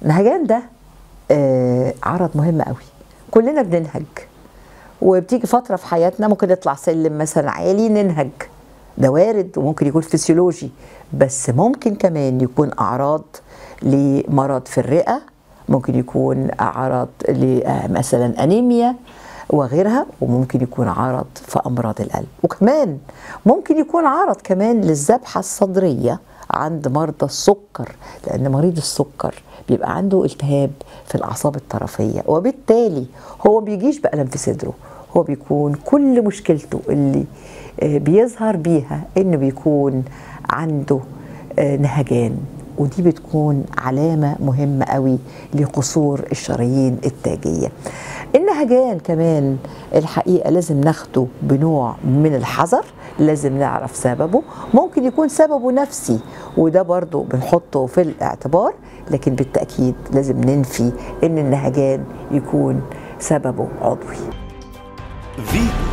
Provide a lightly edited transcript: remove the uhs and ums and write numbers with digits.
النهجان ده عرض مهم قوي. كلنا بننهج، وبتيجي فترة في حياتنا ممكن نطلع سلم مثلا عالي ننهج، ده وارد وممكن يكون فسيولوجي، بس ممكن كمان يكون أعراض لمرض في الرئة، ممكن يكون أعراض مثلا أنيميا وغيرها، وممكن يكون عرض في أمراض القلب، وكمان ممكن يكون عرض كمان للذبحة الصدرية عند مرضى السكر، لأن مريض السكر بيبقى عنده التهاب في الأعصاب الطرفية، وبالتالي هو بيجيش بألم في صدره، هو بيكون كل مشكلته اللي بيظهر بيها إنه بيكون عنده نهجان، ودي بتكون علامة مهمة قوي لقصور الشرايين التاجية. النهجان كمان الحقيقة لازم ناخده بنوع من الحذر، لازم نعرف سببه، ممكن يكون سببه نفسي وده برضو بنحطه في الاعتبار، لكن بالتأكيد لازم ننفي ان النهجان يكون سببه عضوي.